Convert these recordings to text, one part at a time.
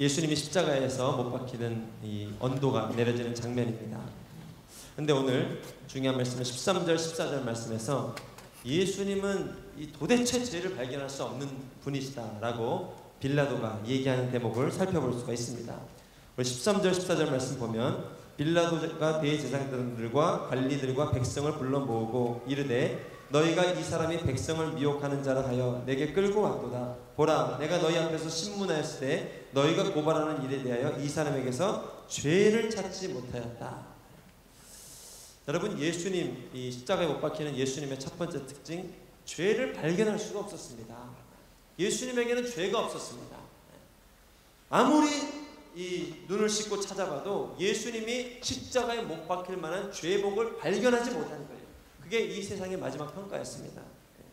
예수님이 십자가에서 못 박히는 이 언도가 내려지는 장면입니다. 근데 오늘 중요한 말씀은 13절 14절 말씀에서 예수님은 이 도대체 죄를 발견할 수 없는 분이시다라고 빌라도가 얘기하는 대목을 살펴볼 수가 있습니다. 우리 13절 14절 말씀 보면 빌라도가 대제사장들과 관리들과 백성을 불러 모으고 이르되 너희가 이 사람이 백성을 미혹하는 자라 하여 내게 끌고 왔도다. 보라, 내가 너희 앞에서 신문하였을 때 너희가 고발하는 일에 대하여 이 사람에게서 죄를 찾지 못하였다. 여러분, 예수님, 이 십자가에 못 박히는 예수님의 첫 번째 특징, 죄를 발견할 수가 없었습니다. 예수님에게는 죄가 없었습니다. 아무리 이 눈을 씻고 찾아봐도 예수님이 십자가에 못 박힐 만한 죄복을 발견하지 못하는 거예요. 그게 이 세상의 마지막 평가였습니다.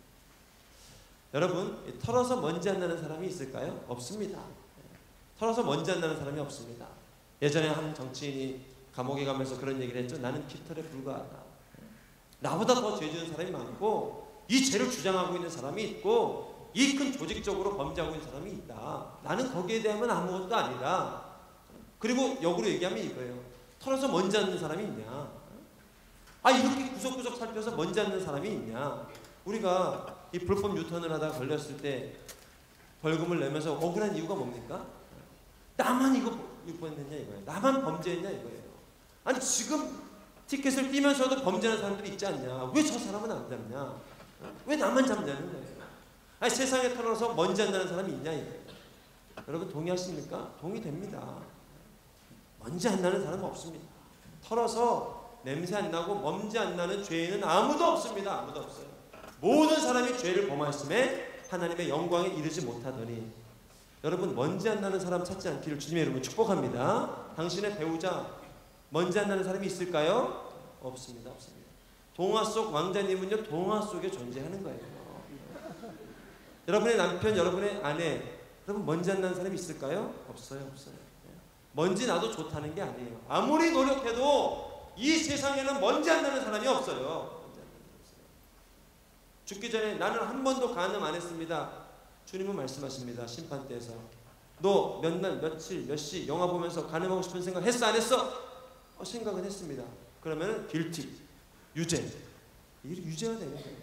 여러분, 털어서 먼지 안 나는 사람이 있을까요? 없습니다. 털어서 먼지 안 나는 사람이 없습니다. 예전에 한 정치인이 감옥에 가면서 그런 얘기를 했죠. 나는 깃털에 불과하다. 나보다 더 죄 지은 사람이 많고 이 죄를 주장하고 있는 사람이 있고 이 큰 조직적으로 범죄하고 있는 사람이 있다. 나는 거기에 대하면 아무것도 아니다. 그리고 역으로 얘기하면 이거예요. 털어서 먼지 않는 사람이 있냐? 이렇게 구석구석 살펴서 먼지 않는 사람이 있냐? 우리가 이 불법 유턴을 하다 걸렸을 때 벌금을 내면서 억울한 이유가 뭡니까? 나만 이거 유턴했냐 이거예요. 나만 범죄했냐 이거예요. 아니 지금 티켓을 띄면서도 범죄하는 사람들이 있지 않냐? 왜 저 사람은 안 잡냐? 왜 나만 잡냐는 거예요. 세상에 털어서 먼지 안 나는 사람이 있냐 이거예요. 여러분 동의하십니까? 동의됩니다. 먼지 안 나는 사람은 없습니다. 털어서 냄새 안 나고 먼지 안 나는 죄인은 아무도 없습니다. 아무도 없어요. 모든 사람이 죄를 범하였음에 하나님의 영광에 이르지 못하더니, 여러분 먼지 안 나는 사람 찾지 않기를 주님의 이름으로 축복합니다. 당신의 배우자 먼지 안 나는 사람이 있을까요? 없습니다. 없습니다. 동화 속 왕자님은요 동화 속에 존재하는 거예요. 여러분의 남편, 여러분의 아내, 여러분 먼지 안 나는 사람이 있을까요? 없어요. 없어요. 먼지 나도 좋다는 게 아니에요. 아무리 노력해도 이 세상에는 먼지 안 나는 사람이 없어요. 죽기 전에 나는 한 번도 간음 안 했습니다. 주님은 말씀하십니다. 심판대에서 너 몇 날, 며칠, 몇 시 영화 보면서 간음하고 싶은 생각 했어? 안 했어? 생각은 했습니다. 그러면 guilty, 유죄. 이게 유죄가 되는 거예요.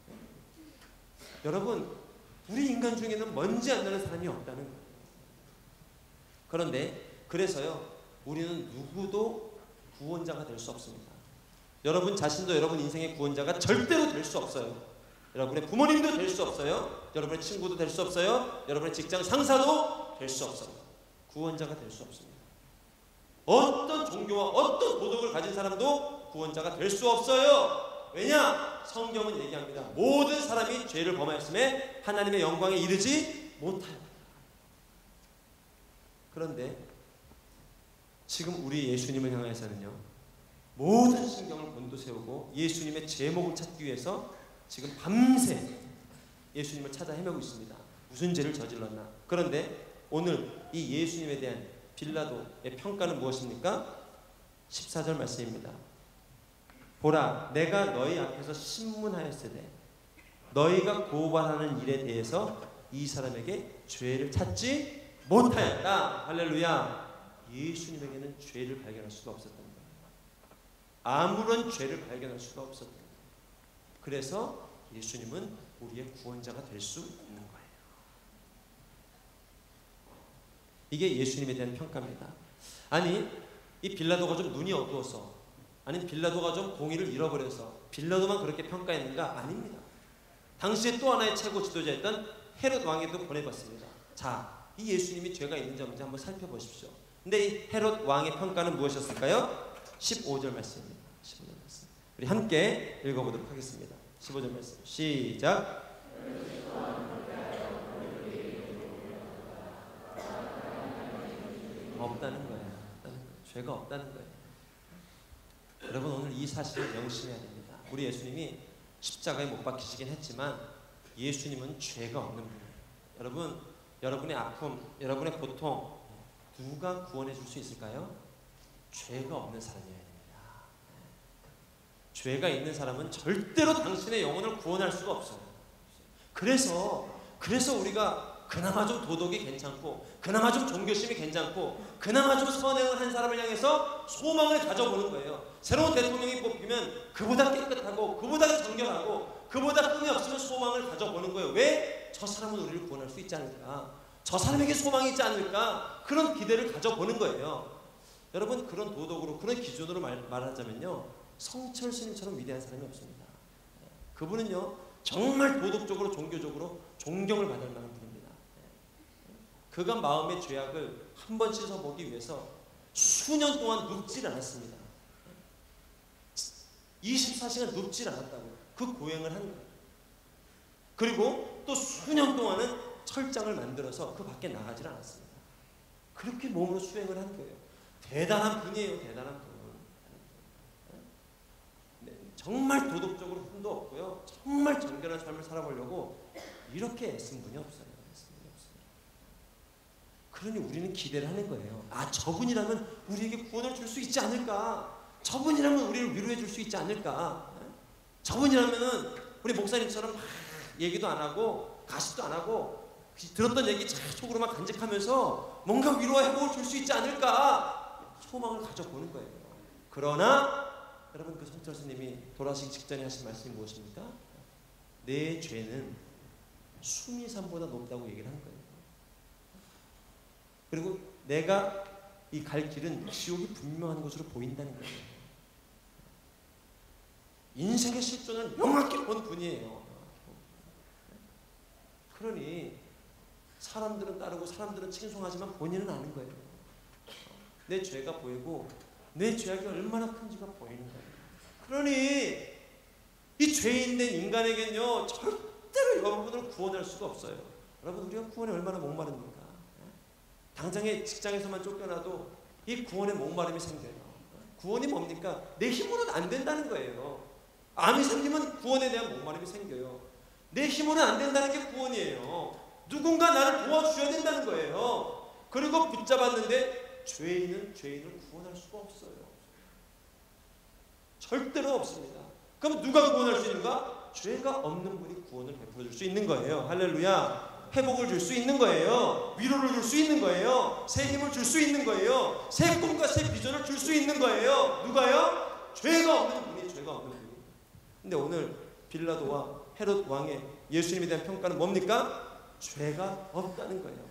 여러분, 우리 인간 중에는 먼지 안 나는 사람이 없다는 거예요. 그런데 그래서요 우리는 누구도 구원자가 될 수 없습니다. 여러분 자신도 여러분 인생의 구원자가 절대로 될 수 없어요. 여러분의 부모님도 될 수 없어요. 여러분의 친구도 될 수 없어요. 여러분의 직장 상사도 될 수 없어요. 구원자가 될 수 없습니다. 어떤 종교와 어떤 도덕을 가진 사람도 구원자가 될 수 없어요. 왜냐? 성경은 얘기합니다. 모든 사람이 죄를 범하였음에 하나님의 영광에 이르지 못하였다. 그런데 지금 우리 예수님을 향해서는요 모든 신경을 곤두세우고 예수님의 제목을 찾기 위해서 지금 밤새 예수님을 찾아 헤매고 있습니다. 무슨 죄를 저질렀나? 그런데 오늘 이 예수님에 대한 빌라도의 평가는 무엇입니까? 14절 말씀입니다. 보라, 내가 너희 앞에서 신문하였으되 너희가 고발하는 일에 대해서 이 사람에게 죄를 찾지 못하였다. 할렐루야. 예수님에게는 죄를 발견할 수가 없었던 거예요. 아무런 죄를 발견할 수가 없었던 거예요. 그래서 예수님은 우리의 구원자가 될 수 있는 거예요. 이게 예수님에 대한 평가입니다. 아니, 이 빌라도가 좀 눈이 어두워서, 아니 빌라도가 좀 공의를 잃어버려서 빌라도만 그렇게 평가했는가? 아닙니다. 당시에 또 하나의 최고 지도자였던 헤롯 왕에도 보내봤습니다. 자, 이 예수님이 죄가 있는지 없는지 한번 살펴보십시오. 근데 이 헤롯 왕의 평가는 무엇이었을까요? 15절 말씀입니다. 15절 말씀. 우리 함께 읽어보도록 하겠습니다. 15절 말씀 시작. 없다는 거예요. 죄가 없다는 거예요. 여러분 오늘 이 사실을 명심해야 됩니다. 우리 예수님이 십자가에 못 박히시긴 했지만 예수님은 죄가 없는 분이에요. 여러분, 여러분의 아픔, 여러분의 고통 누가 구원해 줄 수 있을까요? 죄가 없는 사람이어야 됩니다. 죄가 있는 사람은 절대로 당신의 영혼을 구원할 수가 없어요. 그래서 우리가 그나마 좀 도덕이 괜찮고 그나마 좀 종교심이 괜찮고 그나마 좀 선행을 한 사람을 향해서 소망을 가져보는 거예요. 새로운 대통령이 뽑히면 그보다 깨끗하고 그보다 정결하고 그보다 흠이 없으면 소망을 가져보는 거예요. 왜? 저 사람은 우리를 구원할 수 있지 않을까? 저 사람에게 소망이 있지 않을까? 그런 기대를 가져보는 거예요. 여러분, 그런 도덕으로 그런 기준으로 말하자면요, 성철 스님처럼 위대한 사람이 없습니다. 그분은요 정말 도덕적으로 종교적으로 존경을 받을 만한 분입니다. 그가 마음의 죄악을 한번 씻어보기 위해서 수년 동안 눕질 않았습니다. 24시간 눕질 않았다고요. 그 고행을 한 거예요. 그리고 또 수년 동안은 철장을 만들어서 그 밖에 나가질 않았습니다. 그렇게 몸으로 수행을 한 거예요. 대단한 분이에요. 대단한 분. 네, 정말 도덕적으로 흠도 없고요, 정말 정결한 삶을 살아보려고 이렇게 애쓴 분이 없어요. 그러니 우리는 기대를 하는 거예요. 아, 저분이라면 우리에게 구원을 줄 수 있지 않을까? 저분이라면 우리를 위로해 줄 수 있지 않을까? 저분이라면은 우리 목사님처럼 막 얘기도 안 하고 가십도 안 하고 들었던 얘기 속으로만 간직하면서 뭔가 위로와 회복을 줄 수 있지 않을까? 소망을 가져보는 거예요. 그러나 여러분, 그 성철 스님이 돌아가시기 직전에 하신 말씀이 무엇입니까? 내 죄는 수미산보다 높다고 얘기를 한 거예요. 그리고 내가 이 갈 길은 지옥이 분명한 것으로 보인다는 거예요. 인생의 실존을 명확히 본 분이에요. 그러니 사람들은 따르고 사람들은 칭송하지만 본인은 아는 거예요. 내 죄가 보이고 내 죄악이 얼마나 큰지가 보이는 거예요. 그러니 이 죄인된 인간에겐요 절대로 여러분을 구원할 수가 없어요. 여러분, 우리가 구원에 얼마나 목마릅니까? 당장에 직장에서만 쫓겨나도 이 구원의 목마름이 생겨요. 구원이 뭡니까? 내 힘으로는 안 된다는 거예요. 암이 생기면 구원에 대한 목마름이 생겨요. 내 힘으로는 안 된다는 게 구원이에요. 누군가 나를 도와주셔야 된다는 거예요. 그리고 붙잡았는데 죄인은 죄인을 구원할 수가 없어요. 절대로 없습니다. 그럼 누가 구원할 수 있는가? 죄가 없는 분이 구원을 베풀어 줄 수 있는 거예요. 할렐루야. 회복을 줄 수 있는 거예요. 위로를 줄 수 있는 거예요. 새 힘을 줄 수 있는 거예요. 새 꿈과 새 비전을 줄 수 있는 거예요. 누가요? 죄가 없는 분이, 죄가 없는 분이. 근데 오늘 빌라도와 헤롯 왕의 예수님에 대한 평가는 뭡니까? 죄가 없다는 거예요.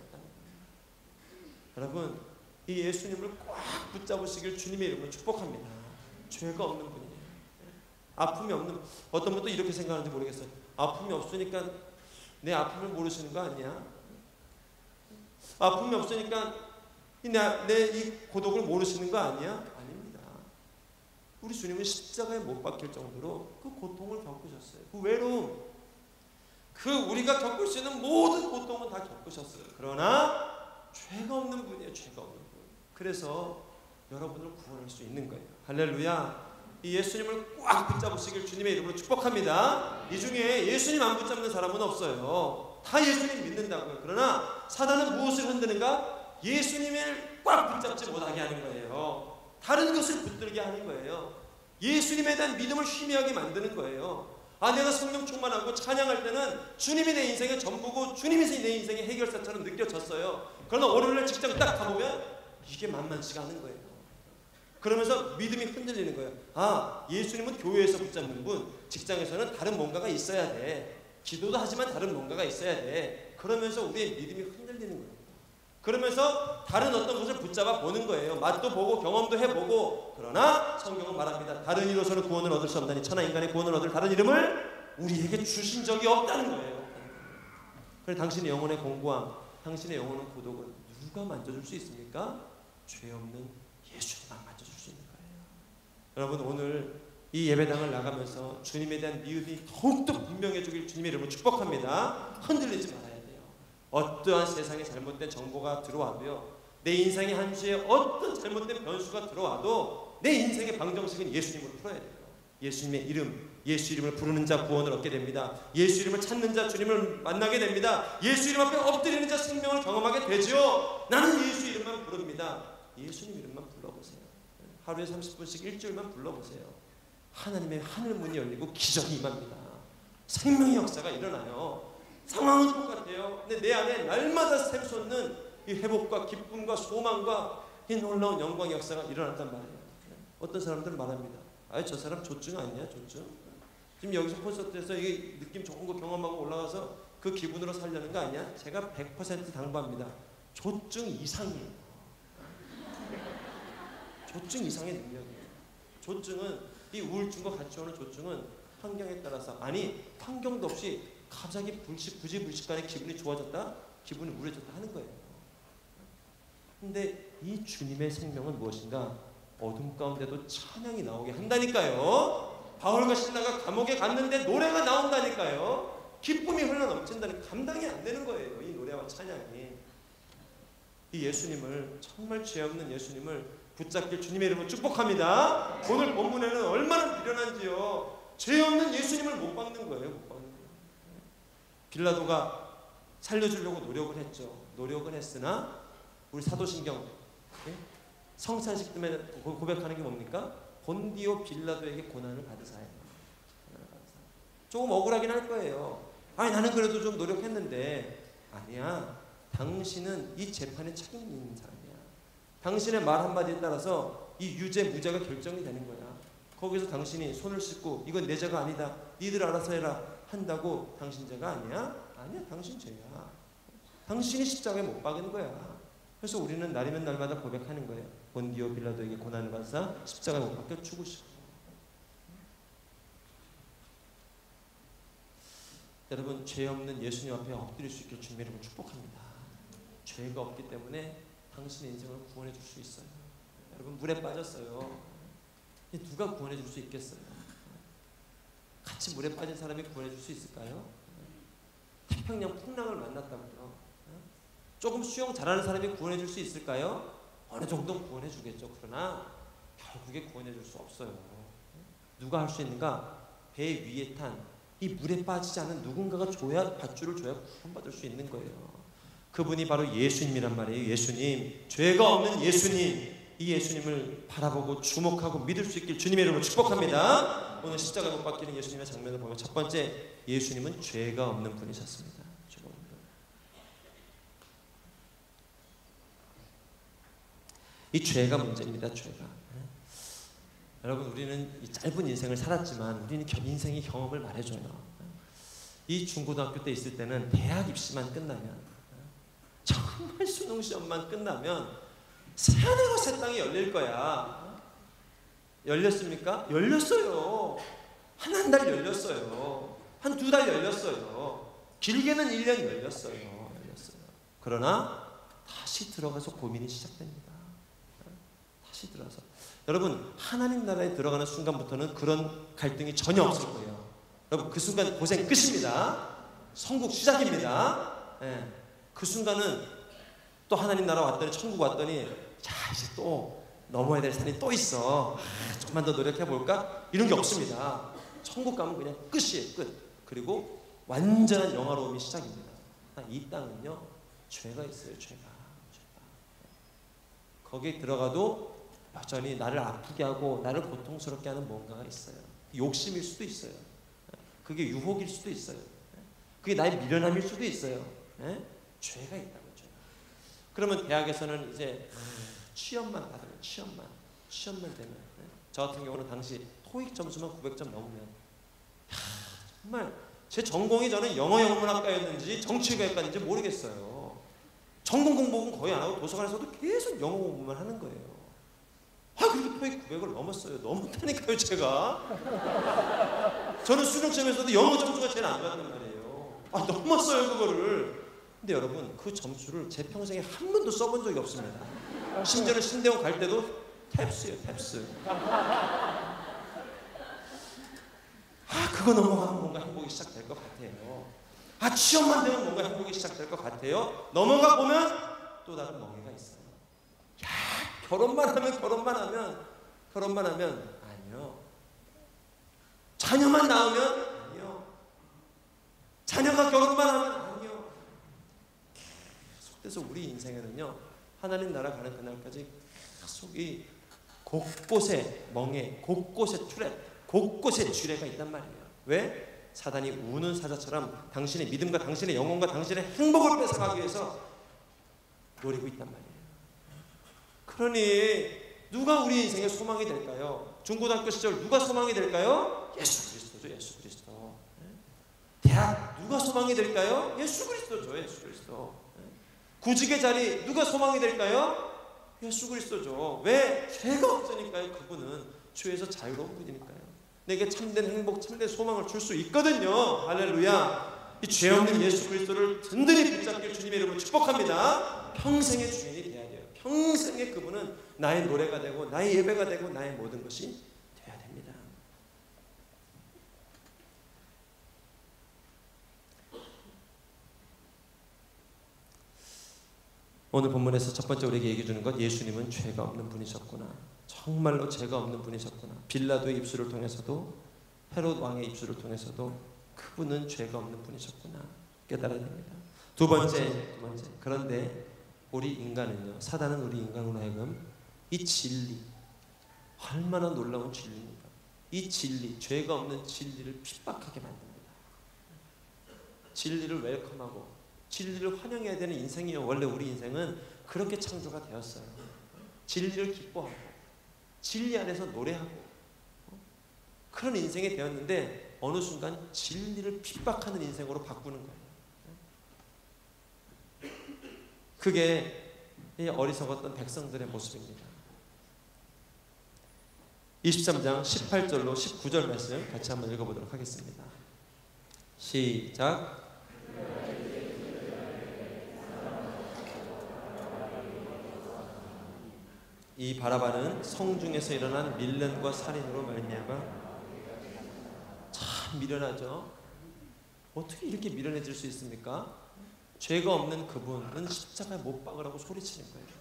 여러분, 이 예수님을 꽉 붙잡으시길 주님의 이름으로 축복합니다. 죄가 없는 분이에요. 아픔이 없는, 어떤 분도 이렇게 생각하는지 모르겠어요. 아픔이 없으니까 내 아픔을 모르시는 거 아니야? 아픔이 없으니까 내 이 고독을 모르시는 거 아니야? 아닙니다. 우리 주님은 십자가에 못 박힐 정도로 그 고통을 겪으셨어요. 그 외로움, 그 우리가 겪을 수 있는 모든 고통은 다 겪으셨어요. 그러나 죄가 없는 분이에요. 죄가 없는 분. 그래서 여러분을 구원할 수 있는 거예요. 할렐루야. 이 예수님을 꽉 붙잡으시길 주님의 이름으로 축복합니다. 이 중에 예수님 안 붙잡는 사람은 없어요. 다 예수님 믿는다고요. 그러나 사단은 무엇을 흔드는가? 예수님을 꽉 붙잡지 못하게 하는 거예요. 다른 것을 붙들게 하는 거예요. 예수님에 대한 믿음을 희미하게 만드는 거예요. 아, 내가 성령 충만하고 찬양할 때는 주님이 내 인생의 전부고 주님이 내 인생의 해결사처럼 느껴졌어요. 그러나 월요일날 직장 딱 가보면 이게 만만치가 않은 거예요. 그러면서 믿음이 흔들리는 거예요. 아, 예수님은 교회에서 붙잡는 분, 직장에서는 다른 뭔가가 있어야 돼. 기도도 하지만 다른 뭔가가 있어야 돼. 그러면서 우리의 믿음이 흔들리는 거예요. 그러면서 다른 어떤 것을 붙잡아 보는 거예요. 맛도 보고 경험도 해보고. 그러나 성경은 말합니다. 다른 이로서는 구원을 얻을 수 없나니 천하 인간의 구원을 얻을 다른 이름을 우리에게 주신 적이 없다는 거예요. 그래서 당신의 영혼의 공고함, 당신의 영혼의 고독은 누가 만져줄 수 있습니까? 죄 없는 예수님만 만져줄 수 있는 거예요. 여러분, 오늘 이 예배당을 나가면서 주님에 대한 믿음이 더욱더 분명해지길 주님의 이름으로 축복합니다. 흔들리지 말아야 돼요. 어떠한 세상에 잘못된 정보가 들어와도요, 내 인생의 한 주에 어떤 잘못된 변수가 들어와도 내 인생의 방정식은 예수님으로 풀어야 돼요. 예수님의 이름, 예수 이름을 부르는 자 구원을 얻게 됩니다. 예수 이름을 찾는 자 주님을 만나게 됩니다. 예수 이름 앞에 엎드리는 자 생명을 경험하게 되죠. 나는 예수 이름만 부릅니다. 예수님 이름만 불러보세요. 하루에 30분씩 일주일만 불러보세요. 하나님의 하늘 문이 열리고 기적이 임합니다. 생명의 역사가 일어나요. 상황은 똑같아요. 근데 가운데 내 안에 날마다 샘솟는 이 회복과 기쁨과 소망과 이 놀라운 영광의 역사가 일어났단 말이에요. 어떤 사람들은 말합니다. 아, 저 사람 조증 아니야, 조증? 지금 여기서 콘서트에서 이게 느낌 좋은 거 경험하고 올라가서 그 기분으로 살려는 거 아니야? 제가 100% 당부합니다. 조증 이상이에요. 조증 이상의 능력이에요. 조증은 이 우울증과 같이 오는 조증은 환경에 따라서, 아니 환경도 없이 갑자기 부지불식간에 기분이 좋아졌다, 기분이 우울해졌다 하는 거예요. 근데 이 주님의 생명은 무엇인가? 어둠 가운데도 찬양이 나오게 한다니까요. 바울과 실라가 감옥에 갔는데 노래가 나온다니까요. 기쁨이 흘러넘친다니 감당이 안 되는 거예요. 이 노래와 찬양이. 이 예수님을, 정말 죄 없는 예수님을 붙잡길 주님의 이름으로 축복합니다. 오늘 본문에는 얼마나 미련한지요. 죄 없는 예수님을 못 박는 거예요. 못 박는 거예요. 빌라도가 살려주려고 노력을 했죠. 노력은 했으나 우리 사도신경 성찬식 때문에 고백하는 게 뭡니까? 본디오 빌라도에게 고난을 받으사요. 조금 억울하긴 할 거예요. 아니 나는 그래도 좀 노력했는데. 아니야. 당신은 이 재판에 책임이 있는 사람이야. 당신의 말 한마디에 따라서 이 유죄 무죄가 결정이 되는 거야. 거기서 당신이 손을 씻고 이건 내 죄가 아니다, 니들 알아서 해라 한다고 당신 죄가 아니야? 아니야, 당신 죄야. 당신이 십자가에 못 박은 거야. 그래서 우리는 날이면 날마다 고백하는 거예요. 본디오 빌라도에게 고난을 받사 십자가에 못 박혀 죽으시고. 여러분, 죄 없는 예수님 앞에 엎드릴 수 있게 주님의 이름을 축복합니다. 죄가 없기 때문에 당신의 인생을 구원해 줄 수 있어요. 여러분, 물에 빠졌어요. 누가 구원해 줄 수 있겠어요? 같이 물에 빠진 사람이 구원해 줄 수 있을까요? 태평양 풍랑을 만났다고요. 조금 수영 잘하는 사람이 구원해 줄 수 있을까요? 어느 정도 구원해 주겠죠. 그러나 결국에 구원해 줄 수 없어요. 누가 할 수 있는가? 배 위에 탄 이 물에 빠지지 않은 누군가가 줘야, 밧줄을 줘야 구원받을 수 있는 거예요. 그분이 바로 예수님이란 말이에요. 예수님, 죄가 없는 예수님. 이 예수님을 바라보고 주목하고 믿을 수 있길 주님의 이름으로 축복합니다. 오늘 십자가에 못 박히는 예수님의 장면을 보면 첫 번째, 예수님은 죄가 없는 분이셨습니다. 이 죄가 문제입니다. 죄가. 여러분, 우리는 이 짧은 인생을 살았지만 우리는 인생의 경험을 말해줘요. 이 중고등학교 때 있을 때는 대학 입시만 끝나면, 정말 수능 시험만 끝나면 새하늘과 새 땅이 열릴 거야. 열렸습니까? 열렸어요. 한 달 열렸어요. 한 2달 열렸어요. 길게는 1년 열렸어요. 그러나 다시 들어가서 고민이 시작됩니다. 다시 들어가서. 여러분, 하나님 나라에 들어가는 순간부터는 그런 갈등이 전혀 없을 거예요. 여러분, 그 순간 고생 끝입니다. 천국 시작입니다. 네. 그 순간은 또 하나님 나라 왔더니, 천국 왔더니, 자, 이제 또 넘어야 될 산이 또 있어. 조금만 더 노력해볼까? 이런 게 없습니다. 천국 가면 그냥 끝이에요. 끝. 그리고 완전한 영화로움이 시작입니다. 이 땅은요, 죄가 있어요. 죄가. 거기에 들어가도 여전히 나를 아프게 하고 나를 고통스럽게 하는 뭔가가 있어요. 욕심일 수도 있어요. 그게 유혹일 수도 있어요. 그게 나의 미련함일 수도 있어요. 죄가 있다고. 죄가. 그러면 대학에서는 이제 취업만 받으면, 취업만 되면, 저 같은 경우는 당시 토익 점수만 900점 넘으면, 정말 제 전공이 저는 영어영문학과였는지 정치외과였는지 모르겠어요. 전공 공부는 거의 안 하고 도서관에서도 계속 영어 공부만 하는 거예요. 그리고 토익 900을 넘었어요. 넘었다니까요, 제가. 저는 수능 시험에서도 영어 점수가 제일 안 맞는 말이에요. 넘었어요, 그거를. 근데 여러분, 그 점수를 제 평생에 한 번도 써본 적이 없습니다. 심지어는 신대원 갈 때도 탭스예요, 탭스. 그거 넘어가면 뭔가 행복이 시작될 것 같아요. 취업만 되면 뭔가 행복이 시작될 것 같아요. 넘어가 보면 또 다른 멍해가 있어요. 결혼만 하면 아니요. 자녀만 낳으면 아니요. 자녀가 결혼만 하면 아니요. 계속해서 우리 인생에는요, 하나님 나라 가는 그날까지 계속 이 곳곳에 멍해, 곳곳에 트랩, 곳곳에 쥐레가 있단 말이에요. 왜? 사단이 우는 사자처럼 당신의 믿음과 당신의 영혼과 당신의 행복을 뺏어가기 위해서 노리고 있단 말이에요. 그러니 누가 우리 인생의 소망이 될까요? 중고등학교 시절 누가 소망이 될까요? 예수 그리스도죠. 예수 그리스도. 대학 누가 소망이 될까요? 예수 그리스도죠. 예수 그리스도. 구직의 자리 누가 소망이 될까요? 예수 그리스도죠. 왜? 죄가 없으니까요. 그분은 죄에서 자유로운 분이니까요. 내게 참된 행복, 참된 소망을 줄 수 있거든요. 할렐루야. 이 죄 없는 예수 그리스도를 든든히 붙잡길 주님의 이름으로 축복합니다. 평생의 주인이 돼야 돼요. 평생의 그분은 나의 노래가 되고 나의 예배가 되고 나의 모든 것이 돼야 됩니다. 오늘 본문에서 첫 번째 우리에게 얘기해 주는 것, 예수님은 죄가 없는 분이셨구나. 정말로 죄가 없는 분이셨구나. 빌라도의 입술을 통해서도 헤롯 왕의 입술을 통해서도 그분은 죄가 없는 분이셨구나 깨달아야 됩니다. 두 번째. 그런데 우리 인간은요, 사단은 우리 인간으로 하여금 이 진리, 얼마나 놀라운 진리입니까? 이 진리, 죄가 없는 진리를 핍박하게 만듭니다. 진리를 웰컴하고 진리를 환영해야 되는 인생이요. 원래 우리 인생은 그렇게 창조가 되었어요. 진리를 기뻐하고 진리 안에서 노래하고 그런 인생이 되었는데 어느 순간 진리를 핍박하는 인생으로 바꾸는 거예요. 그게 어리석었던 백성들의 모습입니다. 23장 18절로 19절 말씀 같이 한번 읽어보도록 하겠습니다. 시작. 이 바라바는 성중에서 일어난 밀련과 살인으로 말미암아 참 미련하죠. 어떻게 이렇게 미련해질 수 있습니까? 죄가 없는 그분은 십자가에 못 박으라고 소리치는 거예요.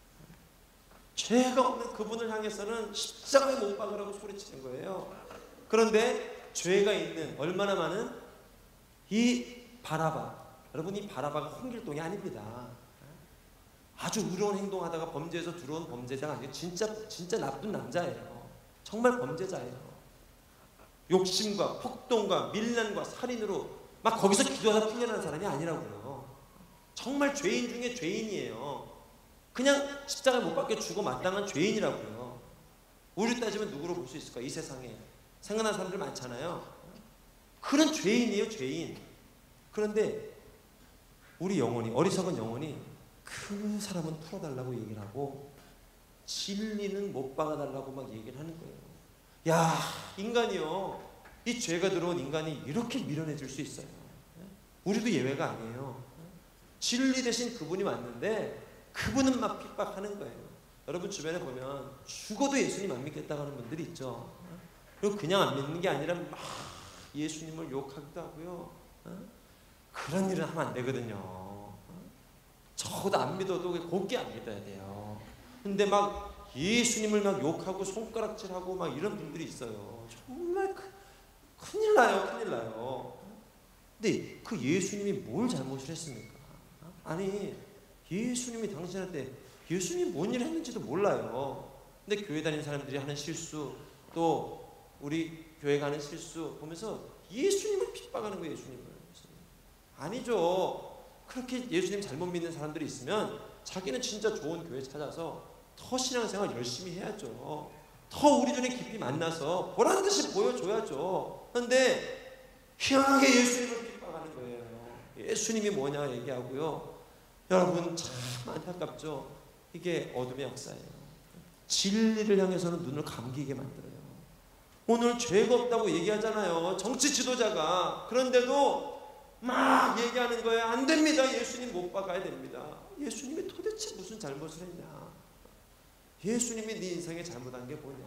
죄가 없는 그분을 향해서는 십자가에 못 박으라고 소리치는 거예요. 그런데 죄가 있는 얼마나 많은 이 바라바, 여러분 이 바라바가 홍길동이 아닙니다. 아주 의로운 행동하다가 범죄에서 들어온 범죄자가 아니에요. 진짜 나쁜 남자예요. 정말 범죄자예요. 욕심과 폭동과 밀란과 살인으로 막 거기서 기도하다 풀려나는 사람이 아니라고요. 정말 죄인 중에 죄인이에요. 그냥 십자가에 못 박혀 죽어 마땅한 죄인이라고요. 우리 따지면 누구로 볼 수 있을까? 이 세상에 생각나는 사람들 많잖아요. 그런 죄인이에요. 죄인. 그런데 우리 영혼이, 어리석은 영혼이 그 사람은 풀어달라고 얘기를 하고 진리는 못 박아달라고 막 얘기를 하는 거예요. 야, 인간이요, 이 죄가 들어온 인간이 이렇게 미련해질 수 있어요. 우리도 예외가 아니에요. 진리 대신 그분이 왔는데 그분은 막 핍박하는 거예요. 여러분 주변에 보면 죽어도 예수님 안 믿겠다고 하는 분들이 있죠. 그리고 그냥 안 믿는 게 아니라 막 예수님을 욕하기도 하고요. 그런 일은 하면 안 되거든요. 적어도 안 믿어도 곱게 안 믿어야 돼요. 근데 막 예수님을 막 욕하고 손가락질하고 막 이런 분들이 있어요. 정말 큰일 나요. 큰일 나요. 근데 그 예수님이 뭘 잘못을 했습니까? 아니, 예수님이 당신한테 예수님이 뭔 일을 했는지도 몰라요. 근데 교회 다니는 사람들이 하는 실수, 또 우리 교회가 하는 실수 보면서 예수님을 핍박하는 거예요. 예수님을. 아니죠. 그렇게 예수님 잘못 믿는 사람들이 있으면 자기는 진짜 좋은 교회 찾아서 더 신앙생활 열심히 해야죠. 더 우리 중에 깊이 만나서 보라는 듯이 보여줘야죠. 그런데 희한하게 예수님을 핍박하는 거예요. 예수님이 뭐냐 얘기하고요. 여러분 참 안타깝죠. 이게 어둠의 역사예요. 진리를 향해서는 눈을 감기게 만들어요. 오늘 죄가 없다고 얘기하잖아요. 정치 지도자가. 그런데도 막 얘기하는 거예요. 안 됩니다. 예수님 못 박아야 됩니다. 예수님이 도대체 무슨 잘못을 했냐? 예수님이 네 인생에 잘못한 게 뭐냐?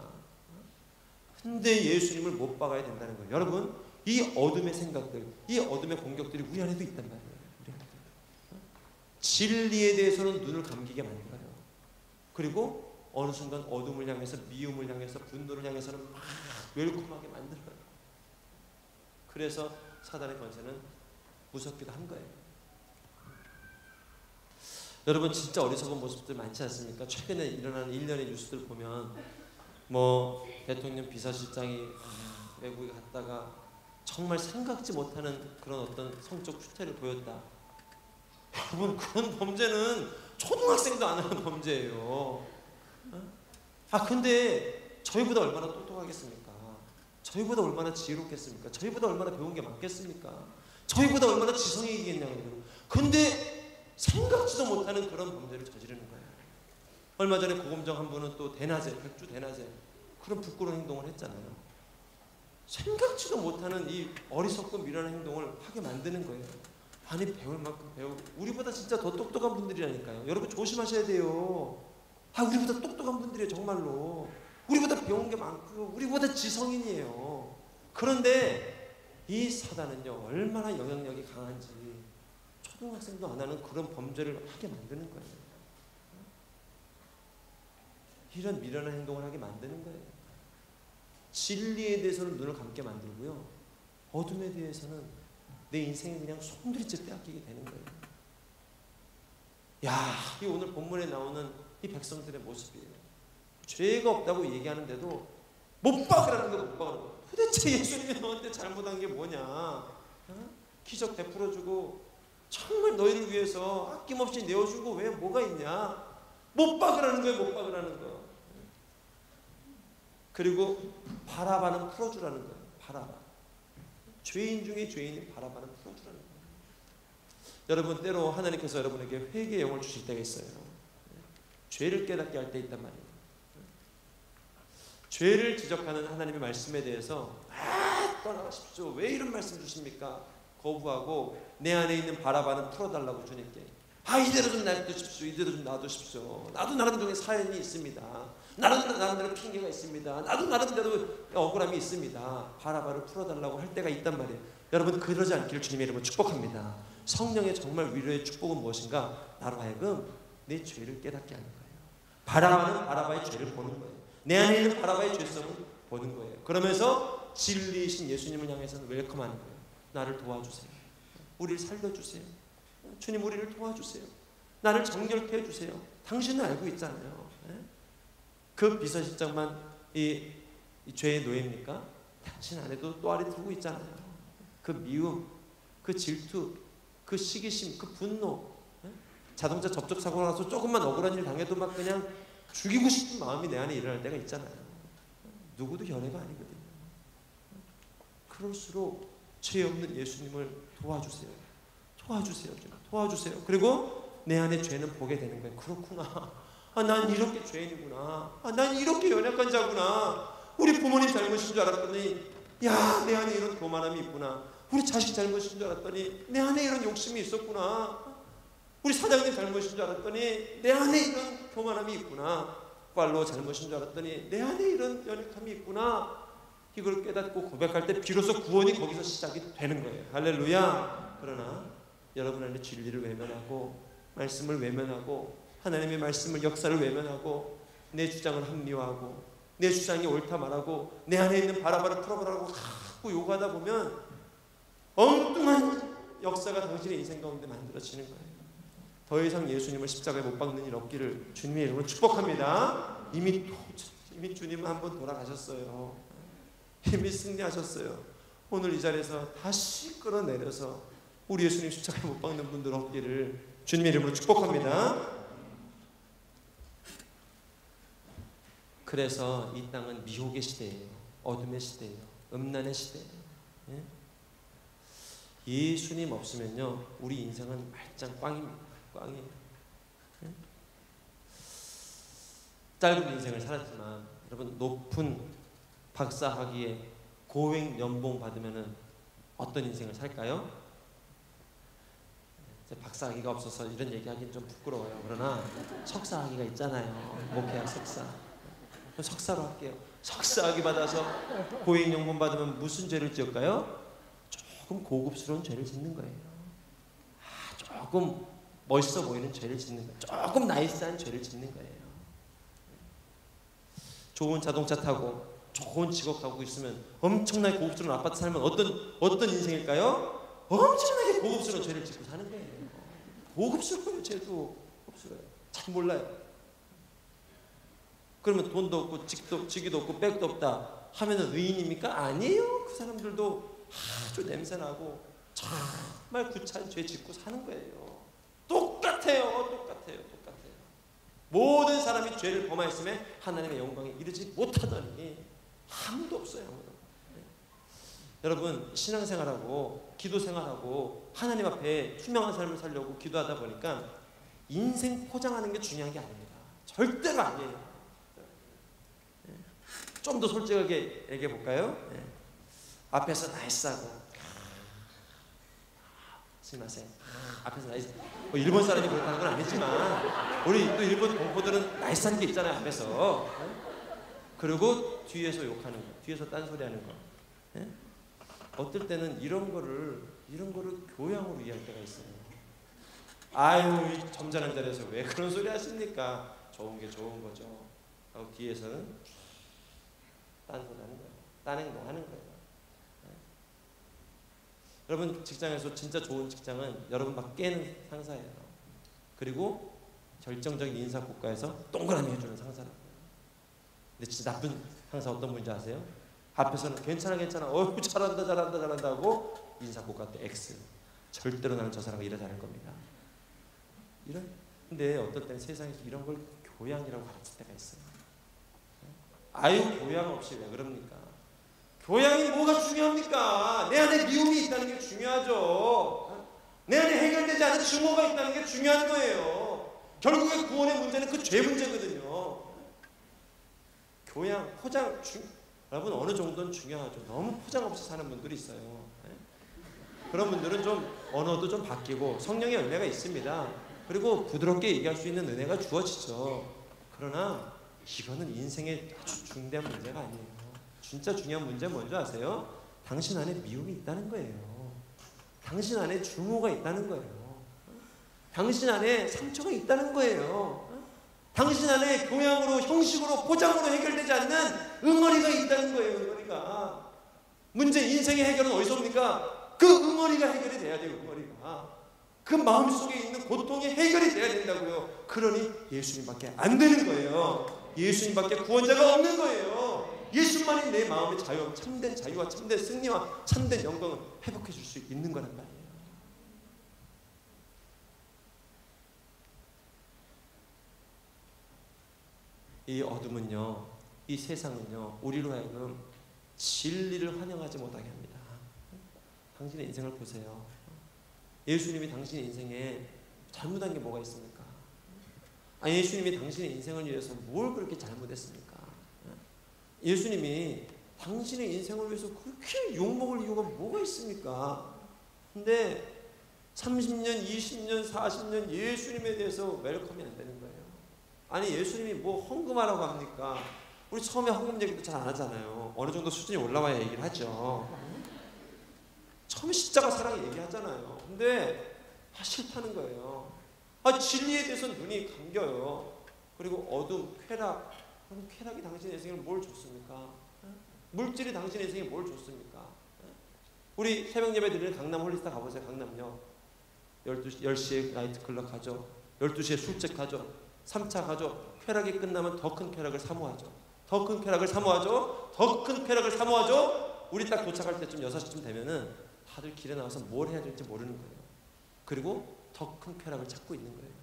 근데 예수님을 못 박아야 된다는 거예요. 여러분, 이 어둠의 생각들, 이 어둠의 공격들이 우리 안에도 있단 말이에요. 우리 안에도. 진리에 대해서는 눈을 감기게 만들어요. 그리고 어느 순간 어둠을 향해서, 미움을 향해서, 분노를 향해서는 막 웰컴하게 만들어요. 그래서 사단의 권세는 무섭기도 한 거예요. 여러분 진짜 어리석은 모습들 많지 않습니까? 최근에 일어나는 일련의 뉴스들 보면 뭐 대통령 비서실장이 외국에 갔다가 정말 생각지 못하는 그런 어떤 성적 추태를 보였다. 여러분, 그런 범죄는 초등학생도 안 하는 범죄예요. 근데 저희보다 얼마나 똑똑하겠습니까? 저희보다 얼마나 지혜롭겠습니까? 저희보다 얼마나 배운 게 많겠습니까? 저희보다 얼마나 지성이 있겠냐고요. 근데 생각지도 못하는 그런 범죄를 저지르는 거예요. 얼마 전에 고검정 한 분은 또 대낮에, 백주 대낮에 그런 부끄러운 행동을 했잖아요. 생각지도 못하는 이 어리석고 미련한 행동을 하게 만드는 거예요. 아니, 배울 만큼 배우고, 우리보다 진짜 더 똑똑한 분들이라니까요. 여러분 조심하셔야 돼요. 우리보다 똑똑한 분들이에요. 정말로 우리보다 배운 게 많고요, 우리보다 지성인이에요. 그런데 이 사단은요, 얼마나 영향력이 강한지 초등학생도 안 하는 그런 범죄를 하게 만드는 거예요. 이런 미련한 행동을 하게 만드는 거예요. 진리에 대해서는 눈을 감게 만들고요, 어둠에 대해서는 내 인생에 그냥 송두리째 빼앗기게 되는 거예요. 이 오늘 본문에 나오는 이 백성들의 모습이에요. 죄가 없다고 얘기하는데도 못 박으라는 거, 못 박으라는 거. 도대체 예수님이 너한테 잘못한 게 뭐냐? 기적 베풀어주고 정말 너희를 위해서 아낌없이 내어준 거 왜 뭐가 있냐? 못 박으라는 거예요. 못 박으라는 거. 그리고 바라바는 풀어주라는 거예요. 바라바. 죄인 중에 죄인이 바라바는 풀어주라는 거예요. 여러분, 때로 하나님께서 여러분에게 회개의 영을 주실 때가 있어요. 죄를 깨닫게 할 때 있단 말이에요. 죄를 지적하는 하나님의 말씀에 대해서 떠나가십시오, 왜 이런 말씀 주십니까? 거부하고 내 안에 있는 바라바는 풀어달라고 주님께, 이대로 좀 놔두십시오, 이대로 좀 놔두십시오. 나도 나름대로 사연이 있습니다. 나름대로 핑계가 있습니다. 나도 나름대로 억울함이 있습니다. 바라바를 풀어달라고 할 때가 있단 말이에요. 여러분, 그러지 않기를 주님의 이름으로 축복합니다. 성령의 정말 위로의 축복은 무엇인가? 나로 하여금 내 죄를 깨닫게 하는 거예요. 바라바는 바라바의 죄를 보는 거예요. 내 안에 있는 바라바의 죄성을 보는 거예요. 그러면서 진리이신 예수님을 향해서는 웰컴하는 거예요. 나를 도와주세요. 우리를 살려주세요. 주님, 우리를 도와주세요. 나를 정결케 해주세요. 당신은 알고 있잖아요. 그 비서실장만 이 죄의 노예입니까? 당신 안에도 또 아래 두고 있잖아요. 그 미움, 그 질투, 그 시기심, 그 분노, 자동차 접촉 사고가 나서 조금만 억울한 일 당해도 막 그냥 죽이고 싶은 마음이 내 안에 일어날 때가 있잖아요. 누구도 연애가 아니거든요. 그럴수록 죄 없는 예수님을 도와주세요. 도와주세요. 도와주세요. 그리고 내 안에 죄는 보게 되는 거예요. 그렇구나. 난 이렇게 죄인이구나. 난 이렇게 연약한 자구나. 우리 부모님 잘못인 줄 알았더니 내 안에 이런 교만함이 있구나. 우리 자식 잘못인 줄 알았더니 내 안에 이런 욕심이 있었구나. 우리 사장님 잘못인 줄 알았더니 내 안에 이런 교만함이 있구나. 빨로 잘못인 줄 알았더니 내 안에 이런 연약함이 있구나. 이걸 깨닫고 고백할 때 비로소 구원이 거기서 시작이 되는 거예요. 할렐루야. 그러나 여러분 안에 진리를 외면하고 말씀을 외면하고 하나님의 말씀을, 역사를 외면하고 내 주장을 합리화하고 내 주장이 옳다 말하고 내 안에 있는 바라바를 풀어보라고 자꾸 요구하다 보면 엉뚱한 역사가 당신의 인생 가운데 만들어지는 거예요. 더 이상 예수님을 십자가에 못 박는 일 없기를 주님의 이름으로 축복합니다. 이미 주님은 한번 돌아가셨어요. 이미 승리하셨어요. 오늘 이 자리에서 다시 끌어내려서 우리 예수님 십자가에 못 박는 분들 없기를 주님의 이름으로 축복합니다. 그래서 이 땅은 미혹의 시대예요. 어둠의 시대예요. 음란의 시대예요. 예수님 없으면요, 우리 인생은 말짱 꽝입니다. 꽝이에요. 짧은 인생을 살았지만 여러분, 높은 박사학위에 고액 연봉 받으면은 어떤 인생을 살까요? 박사학위가 없어서 이런 얘기하기는 좀 부끄러워요. 그러나 석사학위가 있잖아요. 목회학 석사. 석사로 할게요. 석사학위 받아서 고액 연봉 받으면 무슨 죄를 지을까요? 조금 고급스러운 죄를 짓는 거예요. 조금 멋있어 보이는 죄를 짓는 거예요. 조금 나이스한 죄를 짓는 거예요. 좋은 자동차 타고 좋은 직업 가고 있으면 엄청나게 고급스러운 아파트 살면 어떤 인생일까요? 엄청나게 고급스러운 죄를 짓고 사는 거예요. 고급스러워요. 죄도 고급스러워요. 잘 몰라요. 그러면 돈도 없고 직위도 없고 백도 없다 하면은 의인입니까? 아니에요. 그 사람들도 아주 냄새나고 정말 구차한 죄 짓고 사는 거예요. 똑같아요. 모든 사람이 죄를 범하였음에 하나님의 영광에 이르지 못하더니 아무도 없어요. 아무도. 여러분, 신앙생활하고 기도생활하고 하나님 앞에 투명한 삶을 살려고 기도하다 보니까 인생 포장하는 게 중요한 게 아닙니다. 절대가 아니에요. 좀 더 솔직하게 얘기해 볼까요? 앞에서 나이스하고, 스미마셍, 앞에서 나이스. 뭐 일본 사람이 그렇다는 건 아니지만 우리 또 일본 동포들은 나이스한 게 있잖아요, 앞에서. 그리고 뒤에서 욕하는 거, 뒤에서 딴소리하는 거. 어떨 때는 이런 거를 교양으로 이해할 때가 있어요. 아유, 이 점잖은 자리에서 왜 그런 소리 하십니까? 좋은 게 좋은 거죠. 하고 뒤에서는 딴소리 하는 거예요. 딴행동 하는 거예요. 여러분, 직장에서 진짜 좋은 직장은 여러분 막 깨는 상사예요. 그리고 결정적인 인사 고가에서 동그라미 해주는 상사라고요. 근데 진짜 나쁜 상사 어떤 분인지 아세요? 앞에서는 괜찮아 잘한다 하고 인사 고가 때 X. 절대로 나는 저 사람과 일을 잘할 겁니다. 근데 어떨 때는 세상에서 이런 걸 교양이라고 가르칠 때가 있어요. 아유, 교양 없이 왜 그럽니까? 교양이 뭐가 중요합니까? 내 안에 미움이 있다는 게 중요하죠. 내 안에 해결되지 않은 증오가 있다는 게 중요한 거예요. 결국에 구원의 문제는 그 죄 문제거든요. 교양, 포장, 여러분 어느 정도는 중요하죠. 너무 포장 없이 사는 분들이 있어요. 그런 분들은 좀 언어도 좀 바뀌고 성령의 은혜가 있습니다. 그리고 부드럽게 얘기할 수 있는 은혜가 주어지죠. 그러나 이거는 인생의 아주 중대한 문제가 아니에요. 진짜 중요한 문제는 뭔지 아세요? 당신 안에 미움이 있다는 거예요. 당신 안에 증오가 있다는 거예요. 당신 안에 상처가 있다는 거예요. 당신 안에 교양으로, 형식으로, 포장으로 해결되지 않는 응어리가 있다는 거예요. 응어리가. 문제, 인생의 해결은 어디서 옵니까? 그 응어리가 해결이 돼야 돼요. 응어리가. 그 마음속에 있는 고통이 해결이 돼야 된다고요. 그러니 예수님밖에 안 되는 거예요. 예수님밖에 구원자가 없는 거예요. 예수만이 내 마음의 자유, 참된 자유와 참된 승리와 참된 영광을 회복해 줄 수 있는 거란 말이에요. 이 어둠은요, 이 세상은요, 우리로 하여금 진리를 환영하지 못하게 합니다. 당신의 인생을 보세요. 예수님이 당신의 인생에 잘못한 게 뭐가 있습니까? 예수님이 당신의 인생을 위해서 뭘 그렇게 잘못했습니까? 예수님이 당신의 인생을 위해서 그렇게 욕먹을 이유가 뭐가 있습니까? 근데 30년, 20년, 40년 예수님에 대해서 웰컴이 안 되는 거예요. 아니, 예수님이 뭐 헌금하라고 합니까? 우리 처음에 헌금 얘기도 잘 안 하잖아요. 어느 정도 수준이 올라와야 얘기를 하죠. 처음에 십자가 사랑 얘기하잖아요. 근데 싫다는 거예요. 진리에 대해서 눈이 감겨요. 그리고 어둠, 쾌락. 그럼 쾌락이 당신의 인생에 뭘 줬습니까? 물질이 당신의 인생에 뭘 줬습니까? 우리 새벽 예배 드리는 강남 홀리스타 가보세요. 강남역 10시에 나이트클럽 가죠. 12시에 술집 가죠. 3차 가죠. 쾌락이 끝나면 더 큰 쾌락을 사모하죠. 더 큰 쾌락을 사모하죠. 더 큰 쾌락을 사모하죠. 우리 딱 도착할 때쯤 6시쯤 되면은 다들 길에 나와서 뭘 해야 될지 모르는 거예요. 그리고 더 큰 쾌락을 찾고 있는 거예요.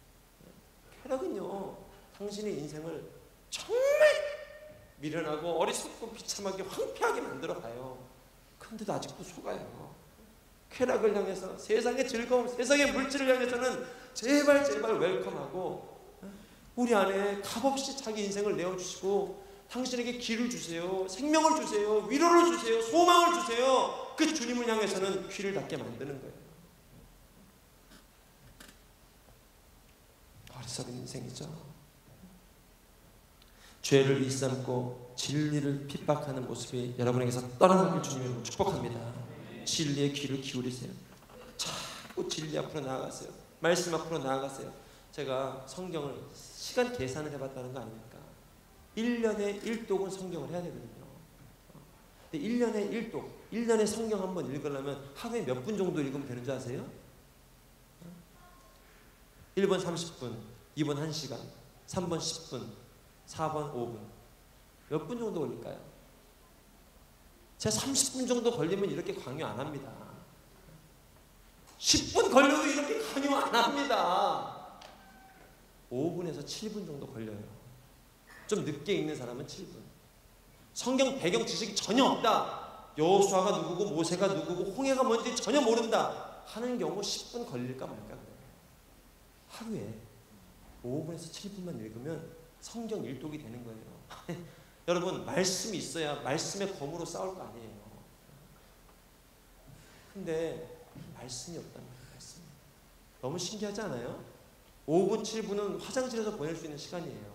쾌락은요, 당신의 인생을 정말 미련하고 어리석고 비참하게 황폐하게 만들어가요. 그런데도 아직도 속아요. 쾌락을 향해서, 세상의 즐거움, 세상의 물질을 향해서는 제발 웰컴하고, 우리 안에 값없이 자기 인생을 내어주시고 당신에게 길을 주세요. 생명을 주세요. 위로를 주세요. 소망을 주세요. 그 주님을 향해서는 귀를 닫게 만드는 거예요. 어리석은 인생이죠. 죄를 일삼고 진리를 핍박하는 모습이 여러분에게서 떠나가길 주님으로 축복합니다. 진리의 귀를 기울이세요. 자꾸 진리 앞으로 나아가세요. 말씀 앞으로 나아가세요. 제가 성경을 시간 계산을 해봤다는 거 아닙니까? 1년에 1독은 성경을 해야 되거든요. 근데 1년에 1독, 1년에 성경 한번 읽으려면 하루에 몇 분 정도 읽으면 되는 줄 아세요? 1번 30분, 2번 1시간, 3번 10분, 4번 5분. 몇 분 정도 걸릴까요? 제가 30분 정도 걸리면 이렇게 강요 안 합니다. 10분 걸려도 이렇게 강요 안 합니다. 5분에서 7분 정도 걸려요. 좀 늦게 읽는 사람은 7분. 성경 배경 지식이 전혀 없다. 여호수아가 누구고 모세가 누구고 홍해가 뭔지 전혀 모른다 하는 경우 10분 걸릴까 말까 그래요. 하루에 5분에서 7분만 읽으면 성경 일독이 되는 거예요. 여러분, 말씀이 있어야 말씀의 검으로 싸울 거 아니에요. 근데 말씀이 없단 말이에요. 말씀이. 너무 신기하지 않아요? 5분, 7분은 화장실에서 보낼 수 있는 시간이에요.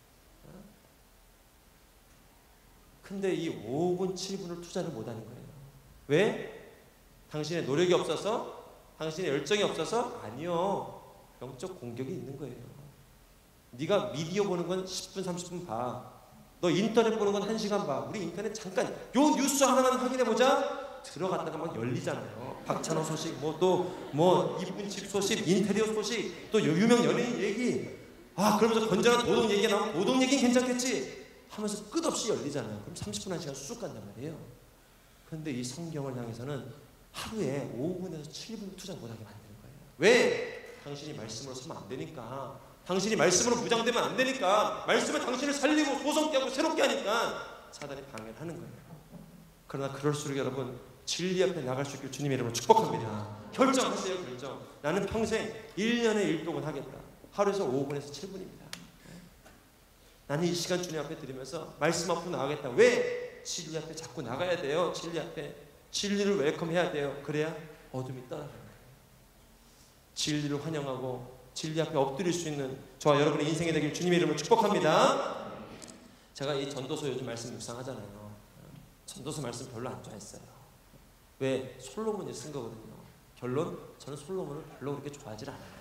근데 이 5분, 7분을 투자를 못하는 거예요. 왜? 당신의 노력이 없어서? 당신의 열정이 없어서? 아니요. 영적 공격이 있는 거예요. 네가 미디어 보는 건 10분, 30분 봐. 너 인터넷 보는 건 1시간 봐. 우리 인터넷 잠깐 요 뉴스 하나만 확인해보자. 들어갔다가 막 열리잖아요. 박찬호 소식, 이쁜 집 소식, 인테리어 소식, 또 유명 연예인 얘기. 그러면서 건전한 도덕 얘기가 나오면 도덕 얘기는 괜찮겠지 하면서 끝없이 열리잖아요. 그럼 30분, 1시간 쑥 간단 말이에요. 그런데 이 성경을 향해서는 하루에 5분에서 7분 투자 못하게 만드는 거예요. 왜? 당신이 말씀으로 서면 안 되니까. 당신이 말씀으로 무장되면 안 되니까. 말씀은 당신을 살리고 소성케 하고 새롭게 하니까 사단이 방해를 하는 거예요. 그러나 그럴수록 여러분, 진리 앞에 나갈 수 있길 주님의 이름으로 축복합니다. 결정하세요. 결정. 나는 평생 1년에 일독은 하겠다. 하루에서 5분에서 7분입니다. 나는 이 시간 주님 앞에 드리면서 말씀 앞으로 나가겠다. 왜? 진리 앞에 자꾸 나가야 돼요. 진리 앞에. 진리를 웰컴해야 돼요. 그래야 어둠이 떠나가는 거예요. 진리를 환영하고 진리 앞에 엎드릴 수 있는 저와 여러분의 인생이 되길 주님의 이름으로 축복합니다. 제가 이 전도서 요즘 말씀 묵상하잖아요. 전도서 말씀 별로 안 좋아했어요. 왜? 솔로몬이 쓴 거거든요. 결론? 저는 솔로몬을 별로 그렇게 좋아하지 않아요.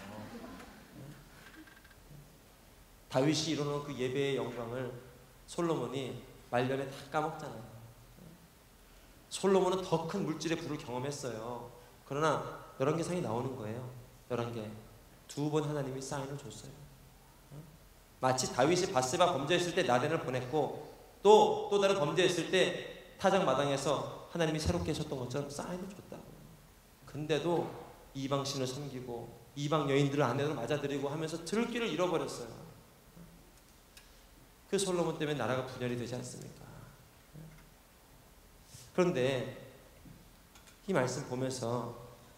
다윗이 이루는 그 예배의 영광을 솔로몬이 말년에 다 까먹잖아요. 솔로몬은 더 큰 물질의 부를 경험했어요. 그러나 열왕기상이 나오는 거예요. 11개. 2번 하나님이 사인을 줬어요. 마치 다윗이 밧세바 범죄했을 때 나단을 보냈고 또 다른 범죄했을 때 타작 마당에서 하나님이 새롭게 하셨던 것처럼 사인을 줬다고. 근데도 이방 신을 섬기고 이방 여인들을 아내로 맞아들이고 하면서 들을 길을 잃어버렸어요. 그 솔로몬 때문에 나라가 분열이 되지 않습니까? 그런데 이 말씀 보면서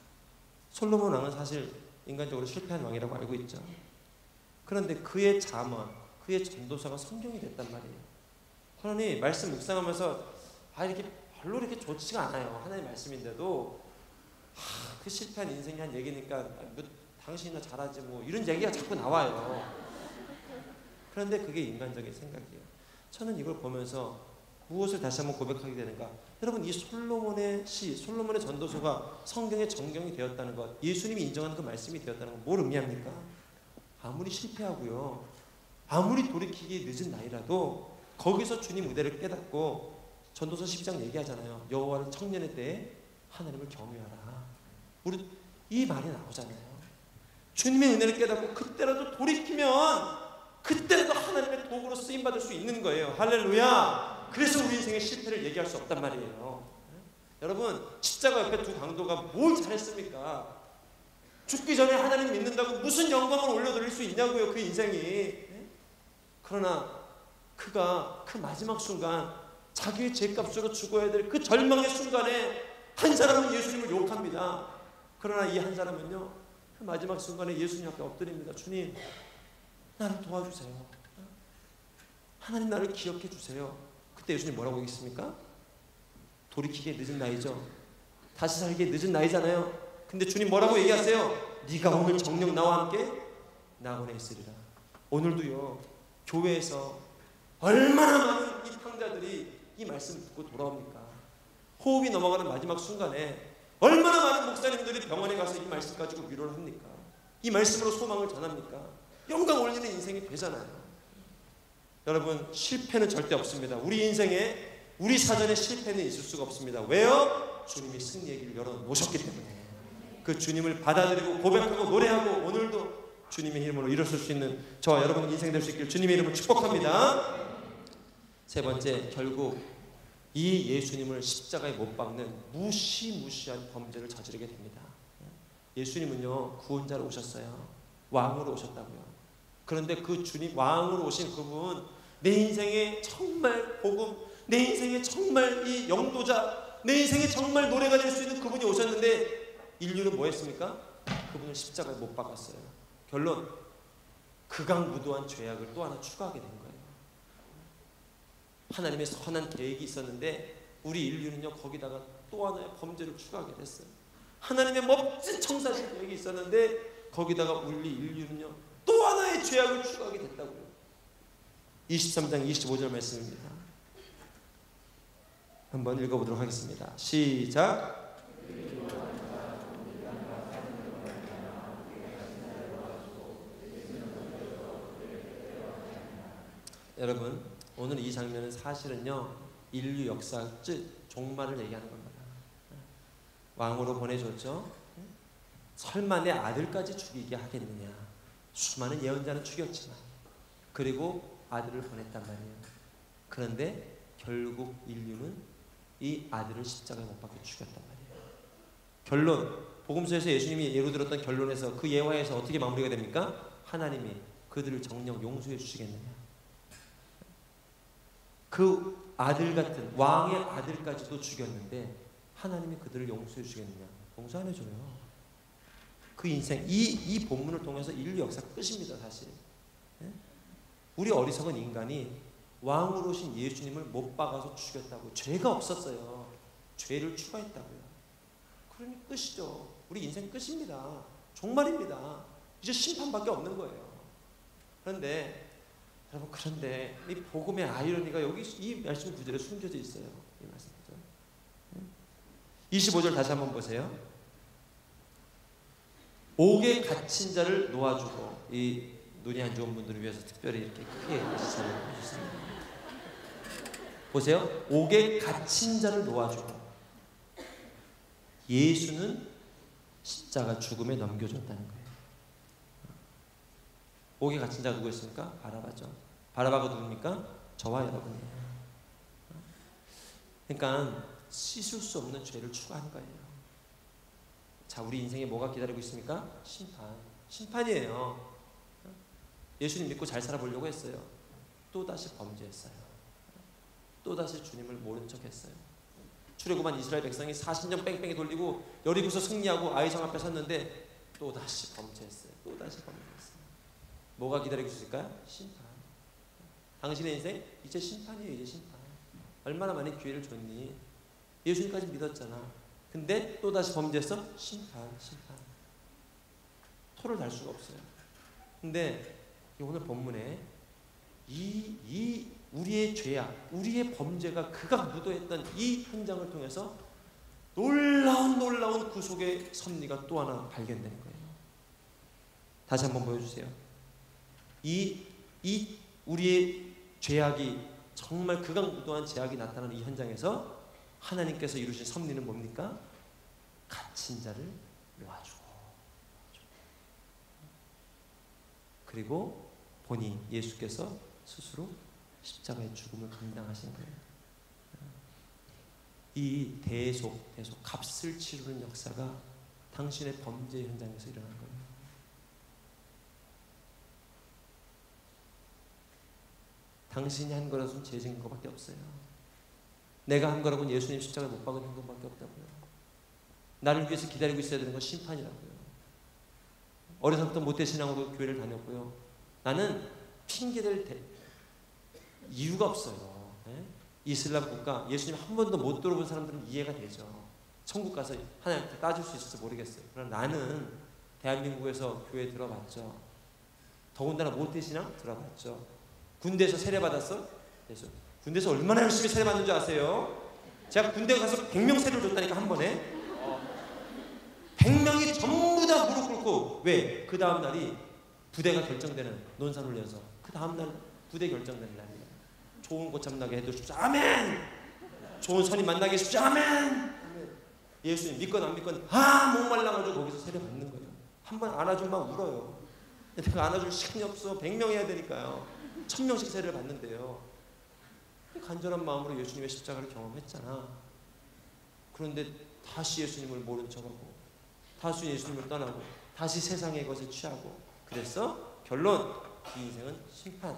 솔로몬 왕은 사실 인간적으로 실패한 왕이라고 알고 있죠. 그런데 그의 잠언, 그의 전도서가 성경이 됐단 말이에요. 그러니 말씀 묵상하면서 이렇게 별로 이렇게 좋지가 않아요. 하나님의 말씀인데도 그 실패한 인생이 한 얘기니까 당신이나 잘하지 이런 얘기가 자꾸 나와요. 그런데 그게 인간적인 생각이에요. 저는 이걸 보면서 무엇을 다시 한번 고백하게 되는가? 여러분, 이 솔로몬의 시, 솔로몬의 전도서가 성경의 정경이 되었다는 것, 예수님이 인정하는 그 말씀이 되었다는 것, 뭘 의미합니까? 아무리 실패하고요, 아무리 돌이키기 늦은 나이라도 거기서 주님 의대를 깨닫고 전도서 12장 얘기하잖아요. 여호와를 청년의 때에 하나님을 경외하라. 우리 이 말이 나오잖아요. 주님의 은혜를 깨닫고 그때라도 돌이키면 그때라도 하나님의 도구로 쓰임받을 수 있는 거예요. 할렐루야. 그래서 우리 인생의 실패를 얘기할 수 없단 말이에요. 여러분, 십자가 옆에 두 강도가 뭘 잘했습니까? 죽기 전에 하나님 믿는다고 무슨 영광을 올려드릴 수 있냐고요, 그 인생이. 그러나 그가 그 마지막 순간 자기의 죄값으로 죽어야 될 그 절망의 순간에 한 사람은 예수님을 욕합니다. 그러나 이 한 사람은요, 그 마지막 순간에 예수님 앞에 엎드립니다. 주님, 나를 도와주세요. 하나님, 나를 기억해 주세요. 그때 예수님 뭐라고 얘기했습니까? 돌이키기에 늦은 나이죠. 다시 살기에 늦은 나이잖아요. 근데 주님 뭐라고 얘기하세요? 네가 오늘 정녕 나와 함께 낙원에 있으리라. 오늘도요, 교회에서 얼마나 많은 이 탕자들이 이 말씀 듣고 돌아옵니까? 호흡이 넘어가는 마지막 순간에 얼마나 많은 목사님들이 병원에 가서 이 말씀 가지고 위로를 합니까? 이 말씀으로 소망을 전합니까? 영광 올리는 인생이 되잖아요. 여러분, 실패는 절대 없습니다. 우리 인생에, 우리 사전에 실패는 있을 수가 없습니다. 왜요? 주님이 승리의 길을 열어놓으셨기 때문에. 그 주님을 받아들이고 고백하고 노래하고 오늘도 주님의 이름으로 일어설 수 있는 저와 여러분 인생 될 수 있기를 주님의 이름으로 축복합니다. 세 번째, 결국 이 예수님을 십자가에 못 박는 무시무시한 범죄를 저지르게 됩니다. 예수님은요, 구원자로 오셨어요. 왕으로 오셨다고요. 그런데 그 주님, 왕으로 오신 그분, 내 인생에 정말 복음, 내 인생에 정말 이 영도자, 내 인생에 정말 노래가 될 수 있는 그분이 오셨는데 인류는 뭐 했습니까? 그분을 십자가에 못 박았어요. 결론, 극악무도한 죄악을 또 하나 추가하게 된 거예요. 하나님의 선한 계획이 있었는데 우리 인류는요, 거기다가 또 하나의 범죄를 추가하게 됐어요. 하나님의 멋진 청사진 계획이 있었는데 거기다가 우리 인류는요, 또 하나의 죄악을 추가하게 됐다고요. 23장 25절 말씀입니다. 한번 읽어보도록 하겠습니다. 시작. 여러분, 오늘 이 장면은 사실은요, 인류 역사 종말을 얘기하는 겁니다. 왕으로 보내줬죠. 설마 내 아들까지 죽이게 하겠느냐. 수많은 예언자는 죽였지만, 그리고 아들을 보냈단 말이에요. 그런데 결국 인류는 이 아들을 십자가에 못 박혀 죽였단 말이에요. 결론, 복음서에서 예수님이 예로 들었던 결론에서, 그 예화에서 어떻게 마무리가 됩니까? 하나님이 그들을 정녕 용서해 주시겠느냐. 그 아들 같은 왕의 아들까지도 죽였는데 하나님이 그들을 용서해 주시겠느냐? 용서 안 해줘요. 그 인생, 이 본문을 통해서 인류 역사 끝입니다, 사실. 우리 어리석은 인간이 왕으로 오신 예수님을 못 박아서 죽였다고. 죄가 없었어요. 죄를 추가했다고요. 그러니 끝이죠. 우리 인생 끝입니다. 종말입니다. 이제 심판밖에 없는 거예요. 그런데 여러분, 그런데 이 복음의 아이러니가 여기 이 말씀 구절에 숨겨져 있어요. 이 말씀 구절. 25절 다시 한번 보세요. 옥에 갇힌 자를 놓아주고, 이 눈이 안 좋은 분들을 위해서 특별히 이렇게 크게 시선을 해주셨습니다. 보세요. 옥에 갇힌 자를 놓아주고, 예수는 십자가 죽음에 넘겨줬다는 거예요. 옥에 갇힌 자가 누구였습니까? 바라바죠. 바라바가 누굽니까? 저와 여러분이에요. 그러니까 씻을 수 없는 죄를 추가한 거예요. 자, 우리 인생에 뭐가 기다리고 있습니까? 심판이에요. 예수님 믿고 잘 살아보려고 했어요. 또다시 범죄했어요. 또다시 주님을 모른 척했어요. 출애굽한 이스라엘 백성이 40년 뺑뺑이 돌리고 여리고서 승리하고 아이성 앞에 섰는데 또다시 범죄했어요. 또다시 범죄했어요. 뭐가 기다리고 있을까요? 심판. 당신의 인생 이제 심판이에요. 이제 심판. 얼마나 많은 기회를 줬니? 예수님까지 믿었잖아. 근데 또다시 범죄했어? 심판. 토를 달 수가 없어요. 근데 오늘 본문에 이 우리의 죄악, 우리의 범죄가 극악무도했던 이 현장을 통해서 놀라운 구속의 섭리가 또 하나 발견되는 거예요. 다시 한번 보여주세요. 이 우리의 죄악이 정말 극악무도한 죄악이 나타나는 이 현장에서 하나님께서 이루신 섭리는 뭡니까? 갇힌 자를 놓아주고, 그리고 본인 예수께서 스스로 십자가의 죽음을 감당하신 거예요. 이 대속 값을 치르는 역사가 당신의 범죄 현장에서 일어난 거예요. 당신이 한 거라서는 죄 짓는 것밖에 없어요. 내가 한 거라고는 예수님 십자가에 못 박은 것밖에 없다고요. 나를 위해서 기다리고 있어야 되는 건 심판이라고요. 어려서부터 모태신앙으로 교회를 다녔고요. 나는 핑계댈 이유가 없어요. 네? 이슬람 국가, 예수님 한 번도 못 들어본 사람들은 이해가 되죠. 천국 가서 하나님한테 따질 수 있을지 모르겠어요. 그러나 나는 대한민국에서 교회 들어봤죠. 더군다나 모태신앙 들어봤죠. 군대에서 세례받았어? 그래서 군대에서 얼마나 열심히 세례받는 줄 아세요? 제가 군대 가서 100명 세례를 줬다니까, 한 번에. 100명이 전부 다 무릎 꿇고. 왜? 그 다음 날이 부대가 결정되는, 논산훈련소. 그 다음 날 부대 결정되는 날이에요. 좋은 고참 나게 해주십시오. 아멘! 좋은 선임 만나게 해주십시오. 아멘! 예수님 믿건 안 믿건 목말라가지고 거기서 세례 받는 거예요. 한 번 안아주면 울어요. 내가 안아줄 시간이 없어. 100명 해야 되니까요. 1000명씩 세례를 받는데요. 간절한 마음으로 예수님의 십자가를 경험했잖아. 그런데 다시 예수님을 모른 척하고 다시 예수님을 떠나고 다시 세상의 것에 취하고 그래서 결론 이 인생은 심판.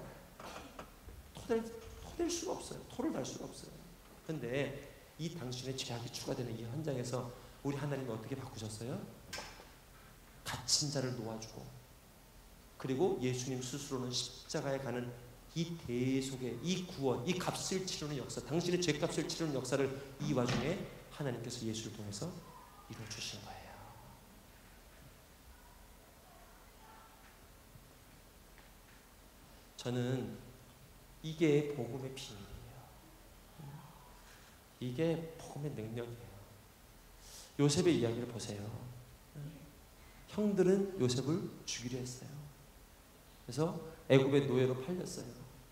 토될 수가 없어요. 토를 달 수가 없어요. 그런데 이 당신의 죄악이 추가되는 이 현장에서 우리 하나님이 어떻게 바꾸셨어요? 갇힌 자를 놓아주고 그리고 예수님 스스로는 십자가에 가는 이 대속의 이 구원, 이 값을 치르는 역사, 당신의 죄값을 치르는 역사를 이 와중에 하나님께서 예수를 통해서 이루어주신 거예요. 저는 이게 복음의 비밀이에요. 이게 복음의 능력이에요. 요셉의 이야기를 보세요. 형들은 요셉을 죽이려 했어요. 그래서 애굽의 노예로 팔렸어요.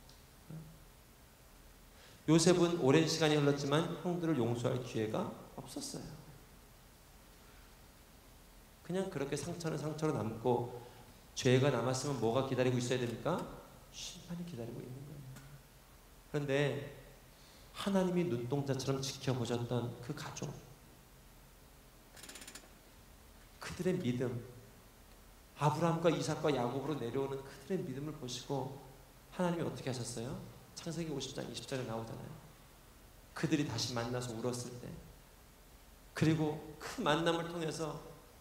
요셉은 오랜 시간이 흘렀지만 형들을 용서할 기회가 없었어요. 그냥 그렇게 상처는 상처로 남고 죄가 남았으면 뭐가 기다리고 있어야 됩니까? 심판이 기다리고 있는 거예요. 그런데 하나님이 눈동자처럼 지켜보셨던 그 가족, 그들의 믿음, 아브라함과 이삭과 야곱으로 내려오는 그들의 믿음을 보시고 하나님이 어떻게 하셨어요? 창세기 50장 20절에 나오잖아요. 그들이 다시 만나서 울었을 때, 그리고 그 만남을 통해서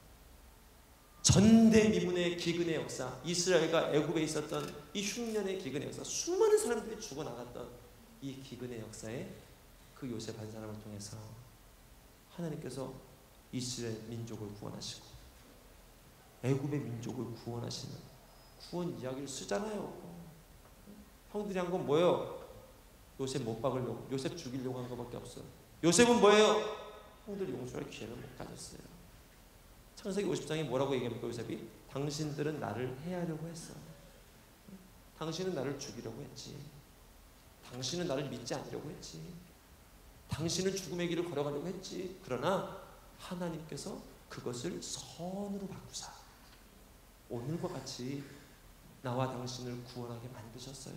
전대미문의 기근의 역사, 이스라엘과 애굽에 있었던 이 흉년의 기근의 역사, 수많은 사람들이 죽어나갔던 이 기근의 역사에 그 요셉 한 사람을 통해서 하나님께서 이스라엘 민족을 구원하시고 애굽의 민족을 구원하시는 구원 이야기를 쓰잖아요. 형들이 한 건 뭐예요? 요셉 못 박으려고, 요셉 죽이려고 한 것밖에 없어요. 요셉은 뭐예요? 형들이 용서할 기회를 못 가졌어요. 창세기 50장에 뭐라고 얘기합니까? 요셉이 당신들은 나를 해하려고 했어. 당신은 나를 죽이려고 했지. 당신은 나를 믿지 않으려고 했지. 당신은 죽음의 길을 걸어가려고 했지. 그러나 하나님께서 그것을 선으로 바꾸사 오늘과 같이 나와 당신을 구원하게 만드셨어요.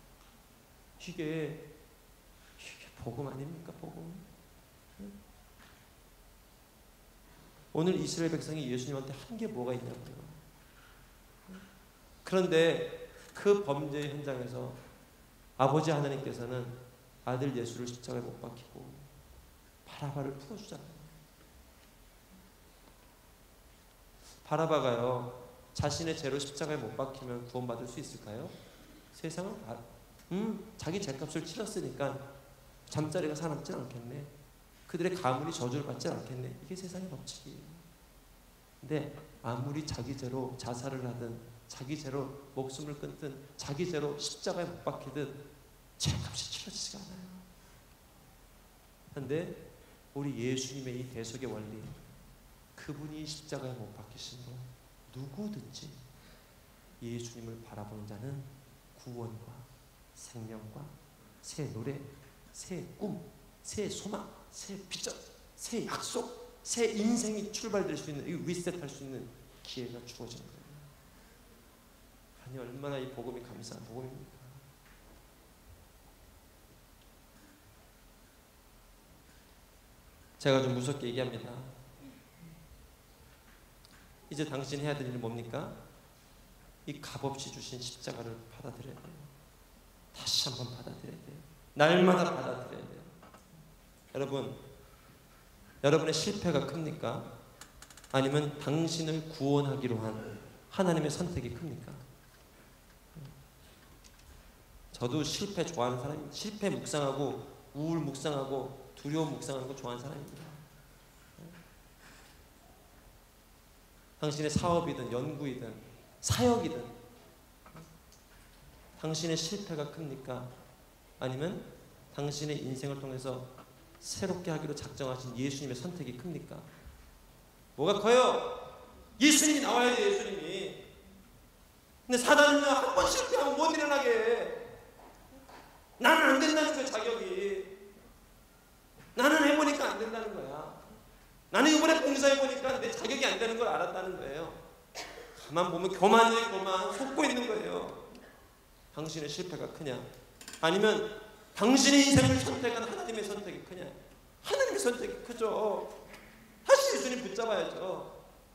이게 복음 아닙니까? 복음. 오늘 이스라엘 백성이 예수님한테 한 게 뭐가 있냐고요. 그런데 그 범죄의 현장에서 아버지 하나님께서는 아들 예수를 십자가에 못 박히고 바라바를 풀어주잖아요. 바라바가요, 자신의 죄로 십자가에 못 박히면 구원받을 수 있을까요? 세상은 자기 죄값을 치렀으니까 잠자리가 사납지 않겠네. 그들의 가문이 저주를 받지 않겠네. 이게 세상의 법칙이에요. 근데 아무리 자기 죄로 자살을 하든 자기 죄로 목숨을 끊든 자기 죄로 십자가에 못 박히든 죄값이 치러지지가 않아요. 그런데 우리 예수님의 이 대속의 원리, 그분이 십자가에 못 박히신 분, 누구든지 예수님을 바라보는 자는 구원과 생명과 새 노래, 새 꿈, 새 소망, 새 비전, 새 약속, 새 인생이 출발될 수 있는, 이 리셋할 수 있는 기회가 주어지는 거예요. 아니 얼마나 이 복음이 감사한 복음입니까? 제가 좀 무섭게 얘기합니다. 이제 당신 해야 될 일은 뭡니까? 이 값없이 주신 십자가를 받아들여야 돼요. 다시 한번 받아들여야 돼요. 날마다 받아들여야 돼요. 여러분의 실패가 큽니까? 아니면 당신을 구원하기로 한 하나님의 선택이 큽니까? 저도 실패 좋아하는 사람입니다. 실패 묵상하고 우울 묵상하고 두려움 묵상하는 거 좋아하는 사람입니다. 당신의 사업이든 연구이든 사역이든 당신의 실패가 큽니까? 아니면 당신의 인생을 통해서 새롭게 하기로 작정하신 예수님의 선택이 큽니까? 뭐가 커요? 예수님이 나와야 돼요. 예수님이. 근데 사단은요, 한 번 실패하면 못 일어나게 해. 나는 안 된다는 거야. 자격이. 나는 해보니까 안 된다는 거야. 나는 이번에 봉사해보니까 내 자격이 안 되는 걸 알았다는 거예요. 가만 보면 교만이에요. 교만. 속고 있는 거예요. 당신의 실패가 크냐? 아니면 당신의 인생을 선택한 하나님의 선택이 크냐? 하나님의 선택이 크죠. 다시 예수님 붙잡아야죠.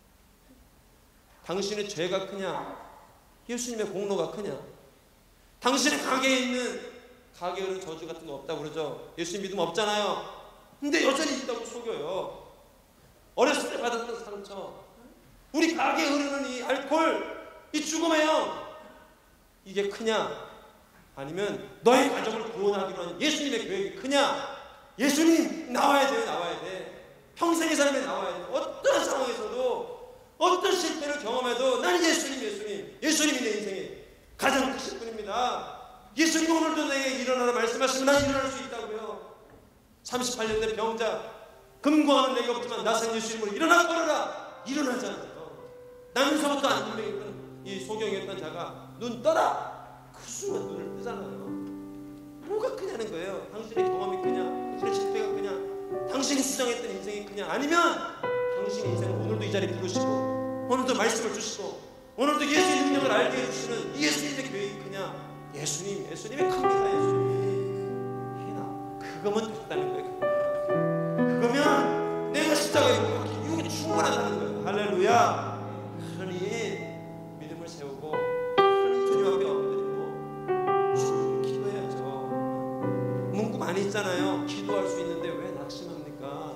당신의 죄가 크냐? 예수님의 공로가 크냐? 당신의 가게에 있는 가게에는 저주 같은 거 없다고 그러죠. 예수님 믿음 없잖아요. 근데 여전히 있다고 속여요. 어렸을 때 받았던 상처, 우리 가게에 흐르는 이 알코올, 이 죽음의 영, 이게 크냐? 아니면 너의 가정을 구원하기로 한 예수님의 계획이 크냐? 예수님 나와야 돼요. 나와야 돼. 평생의 삶에 나와야 돼. 어떤 상황에서도 어떤 실패를 경험해도 나는 예수님이 내 인생에 가장 크신 분입니다. 예수님 오늘도 내게 일어나라 말씀하시면 난 일어날 수 있다고요. 38년 된 병자, 금과 은은 내게 없지만 나선 예수님으로 일어나 걸어라. 일어나잖아요. 나면서부터 안 분명했던 이 소경이었던 자가 눈 떠라. 그 순간 눈을 뜨잖아요. 뭐가 크냐는 거예요. 당신의 경험이 크냐, 당신의 실패가 크냐, 당신이 수정했던 인생이 크냐, 아니면 당신의 인생을 오늘도 이 자리에 부르시고 오늘도 말씀을 주시고 오늘도 예수의 능력을 알게 해주시는 이 예수님의 계획이 크냐. 예수님이 큽니다. 예수님이 그거면 됐다는 거예요. 그거면 내가 십자가에 이게 충분하다는 거예요. 할렐루야. 그러니 믿음을 세우고 주님 앞에 엎드리고 주님께 기도해야죠. 문구 많이 있잖아요. 기도할 수 있는데 왜 낙심합니까?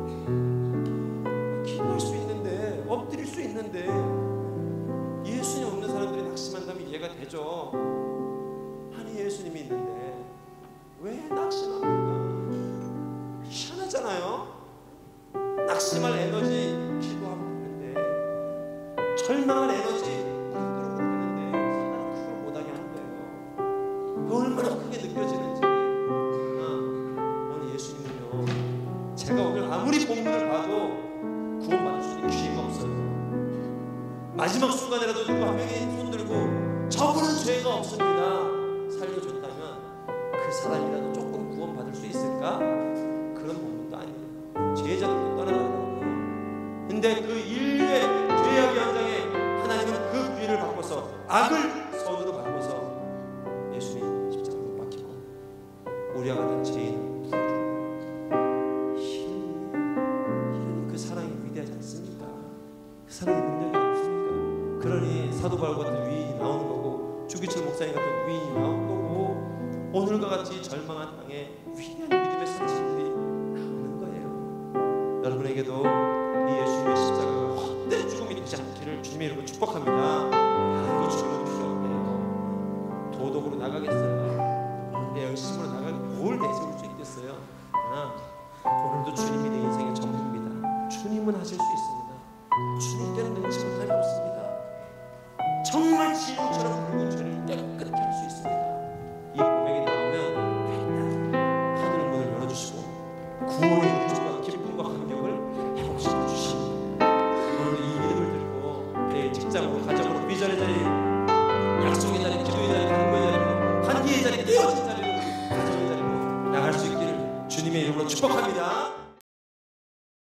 기도할 수 있는데, 엎드릴 수 있는데 예수님 없는 사람들이 낙심한다면 이해가 되죠. 아니 예수님이 있는데 왜 낙심합니까? 희한하잖아요. 낙심할 에너지 기도하고 있는데, 절망할 에너지 기도하고 있는데 사단은 그걸 못하게 하는 거예요. 그 얼마나 크게 느껴지는지. 오늘 예수님은요, 제가 오늘 아무리 본문을 봐도 구원받을 수 있는 기회가 없어요. 마지막 순간이라도 누구 한 명이 손들고 저분은 죄가 없습니다 살려줬다면 그 사람이라도 조금 구원받을 수 있을까? 그런 본문도 아니에요. 죄자들도 떠나간다고요. 근데 그 인류의 죄악의 현장에 하나님은 그 기회를 바꿔서 악을 선으로 바꿔서 예수님 십자가에 못 박히고 우리와 같은 죄인을 부어주고, 이러니 그 사랑이 위대하지 않습니까? 그 사랑의 능력이 없습니까? 그러니 사도 바울 같은 위인이 나오는 거고, 주기철 목사님 같은 위인이 나오는 거고, 오늘과 같이 절망한 땅에 위대한 믿음의 선지들이 나오는 거예요. 여러분에게도 이 예수님의 십자가가 헛된 죽음이 되지 않기를 주님의 이름으로 축복합니다. 이 죽음은 필요 없네요. 도덕으로 나가겠어요? 내 열심으로 나가기 뭘 내세울 수 있겠어요? 오늘도 주님이 내 인생의 전부입니다. 주님은 하실 수 있습니다. 주님께는 능치 못함이 없습니다. 정말 지옥처럼 붉은 죄를 깨끗하게 할 수 있습니다. 이 고백이 나오면 하늘 문을 열어주시고 구원의 우주와 기쁨과 감격을 회복시켜 주십니다. 오늘도 이 믿음을 들고 내 직장으로, 가정으로, 비전의 자리, 약속의 자리, 기도의 자리, 간구의 자리로, 환기의 자리, 깨어진 자리로, 가정의 자리로 나갈 수 있기를 주님의 이름으로 축복합니다.